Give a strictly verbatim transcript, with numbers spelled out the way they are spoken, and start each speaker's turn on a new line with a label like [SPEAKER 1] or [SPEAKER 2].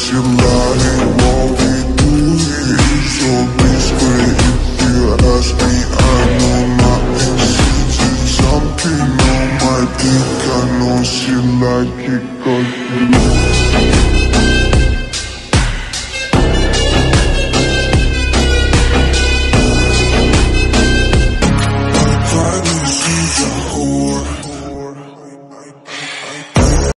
[SPEAKER 1] she like what we do here is so discreet. If you ask me, I know nothing. She's something on my dick, I know she like it 'cause she